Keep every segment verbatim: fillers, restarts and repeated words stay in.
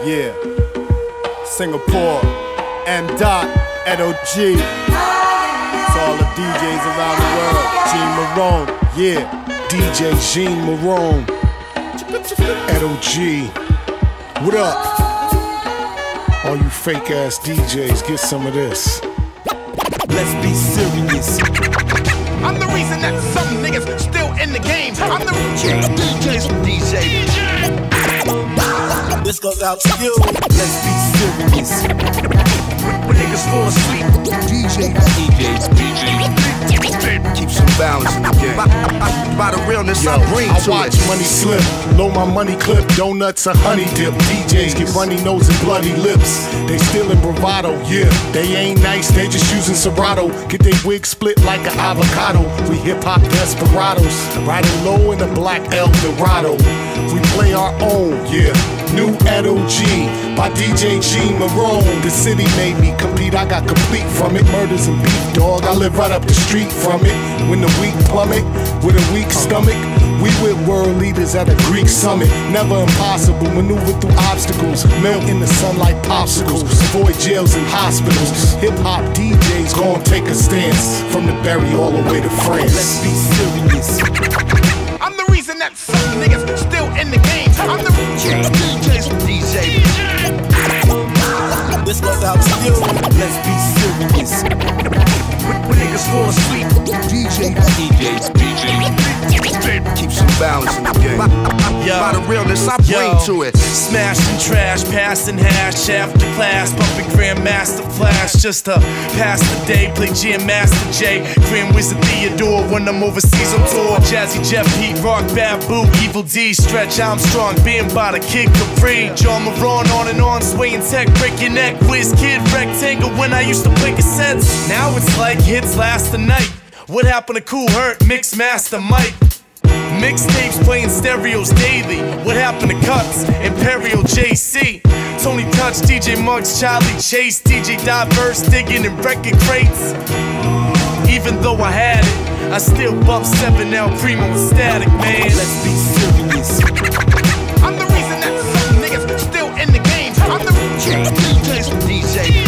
Yeah. Singapore, M. Dot, Edo G. To all the D Js around the world. Gene Marone, yeah. D J Gene Marone, Edo G. What up? All you fake ass D Js, get some of this. Let's be serious. I'm the reason that some niggas still in the game. I'm the D Js, D J. This goes out to you. Let's be serious. When niggas fall asleep, D J, D Js, D Js. Keep some balance in the game. By, by, by the realness, Yo, I bring I to watch it. money slip, load my money clip, donuts and honey dip. D Js get runny nose and bloody lips. They stealing bravado, yeah. They ain't nice, they just using Serato. Get they wig split like an avocado. We hip hop desperados, riding low in a black Eldorado. We play our own, yeah. New Edo G by D J Gene Marone. The city made me compete, I got complete from it. Murders and beef, dog, I live right up the street from it. When the weak plummet, with a weak stomach, we with world leaders at a Greek summit. Never impossible, maneuver through obstacles. Melt in the sun like popsicles. Avoid jails and hospitals. Hip-hop D Js gon' take a stance. From the Berry all the way to France. Let's be serious. I'm the reason that some niggas still in the game. I'm the D Js, D J. This goes out to you. Let's be serious. When, when niggas fall asleep, D J, D Js, D Js. Keep some balance in the game. By, by, by the realness, I bring Yo. to it. Smashing trash, passing hash after class, pumping Grandmaster Flash just to pass the day. Play Jam Master J, Grand Wizard Theodore when I'm overseas on tour. Jazzy Jeff, Pete Rock, Babu, Evil D, Stretch Armstrong, being by the Kid Capri. John Marone on and on, swaying tech, break your neck. Whiz Kid, Rectangle when I used to play cassettes. Now it's like hits last the night. What happened to Cool Hurt, Mix Master Mike? Mixtapes playing stereos daily. What happened to Cuts, Imperial J C? Tony Touch, D J Muggs, Charlie Chase, D J Diverse, digging in record crates. Even though I had it, I still bump seven L Primo and Static, man. Let's be serious. I'm the reason that some niggas still in the game. I'm the D Js, D J.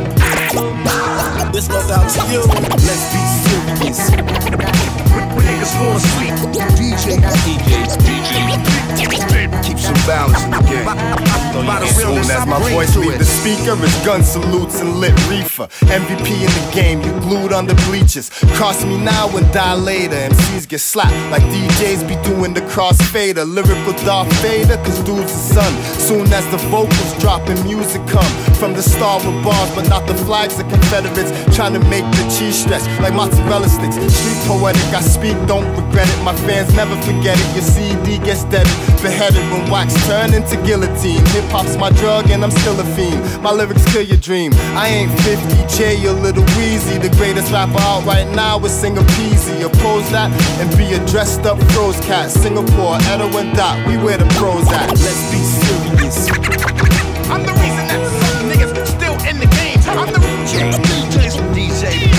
This goes out to you. Let's be serious. When, when niggas fall asleep, D J, D Js, D Js. Keep some balance in the game. By, by, by the realness, Soon as I my bring voice to leave it. the speaker, it's gun salutes and lit reefer. M V P in the game, you glued on the bleachers. Cross me now and die later. M Cs get slapped like D Js be doing the crossfader. Lyrical Darth Vader, cause dude's the sun. Soon as the vocals drop and music come from the star with bars, but not the flags of Confederates. Trying to make the cheese stretch like mozzarella sticks. Street poetic, I speak, don't regret it. My fans never forget it. Your C D gets deaded, beheaded when wax turn into guillotine. Hip-hop's my drug and I'm still a fiend. My lyrics kill your dream. I ain't fifty J, you little Weezy. The greatest rapper out right now is Singer Peasy. Oppose that and be a dressed up froze cat. Singapore, Edo and Dot, we where the pros at. Let's be serious. I'm the reason that some niggas still in the game. I'm the D Js, D J.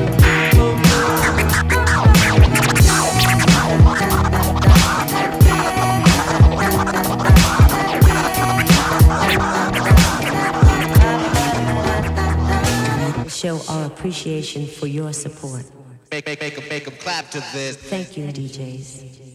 Show our appreciation for your support. Make, make, make 'em, make 'em clap to this. Thank you, D Js.